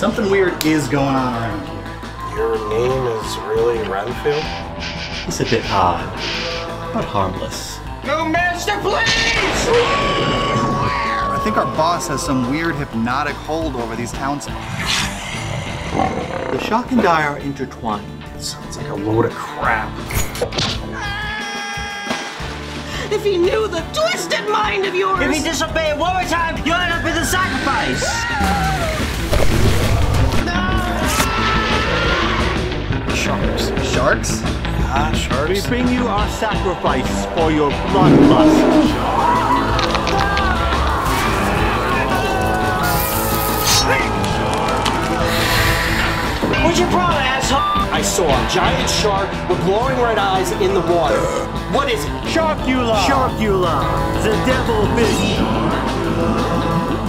Something weird is going on around here. Your name is really Renfield? It's a bit odd, but harmless. No, master, please! I think our boss has some weird hypnotic hold over these townsfolk. The shock and die are intertwined. Sounds like a load of crap. If he knew the twisted mind of yours! If you disobey it one more time, you'll end up with a sacrifice! Sharks. Sharks? Ah, sharks. We bring you our sacrifice for your bloodlust. What's your problem, asshole? I saw a giant shark with glowing red eyes in the water. What is it? Sharkula! Sharkula! The devil fish!